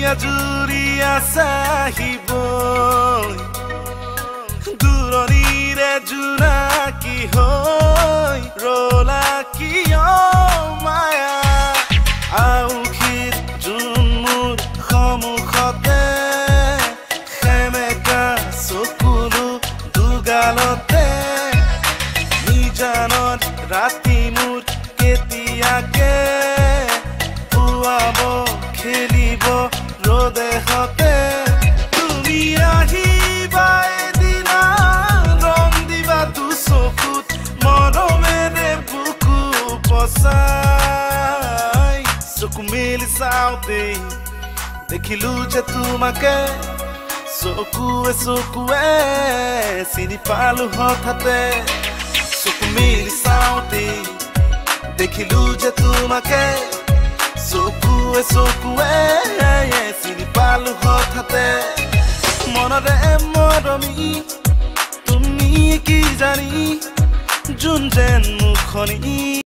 জুৰিয়া চাহিব দূৰণিৰে জোনাকী হৈ ৰলা কিয় মায়া আউখিত যোন মোৰ সন্মুখতে সেমেকা চকুলো দুগালতে নিজানত ৰাতি মোৰ কেতিয়াকে পুৱাব খেলিব ৰদেহতে তুমি আহিবা এদিনা ৰং দিবা তো চকুত মৰমেৰে বুকু পচাই চকু মেলি চাওঁতে দেখিলো যে তোমাকে চকুৱে চকুৱে চিনি পালো হঠাতে চকু মেলি চাওঁতে দেখিলো যে তোমাকে চকুৱে চকুৱে চিনি পালো হঠাতে মনৰে মৰমী তুমি কি জানি যোন যেন মুখনি